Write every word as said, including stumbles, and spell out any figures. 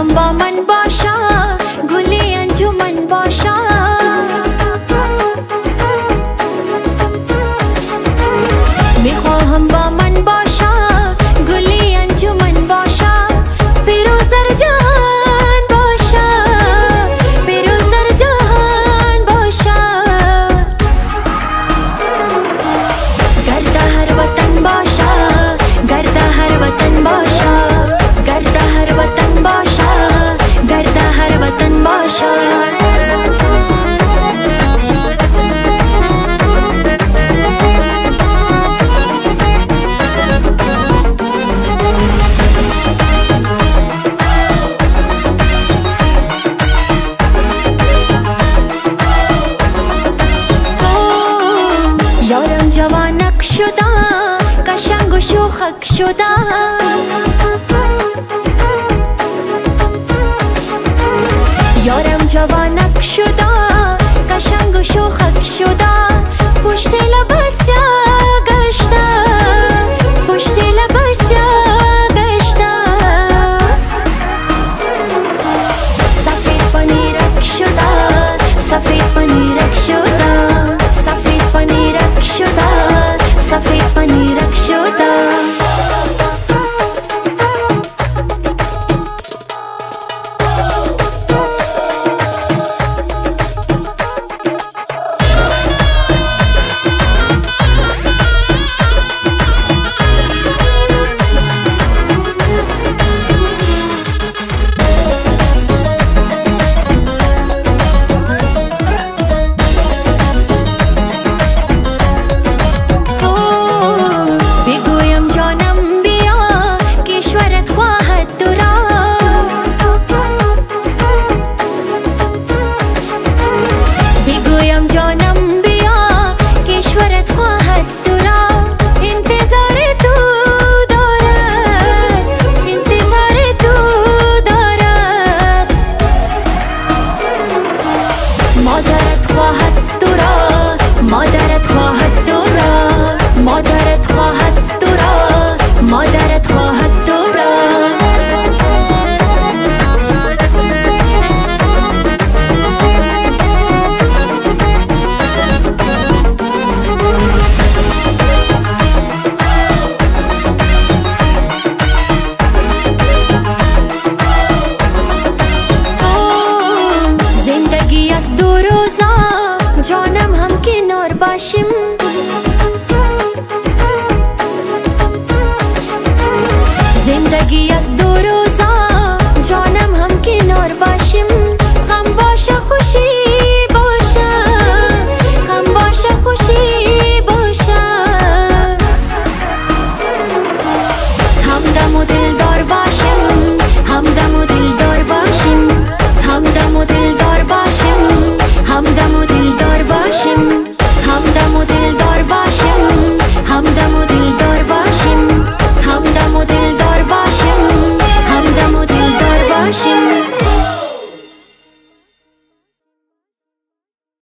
میخواهم با من باشا گلی انجمن باشا میخواهم با من باشا گلی انجمن باشا پیروز در جهان باشا پیروز در جهان باشا گرد هر وطن باشا گرد هر وطن باشا گرد هر وطن باشا گرد هر وطن باشا یارم جوانک شده قشنگ و شوخک شده یارم جوانک شده قشنگ و شوخک شده پشت لباس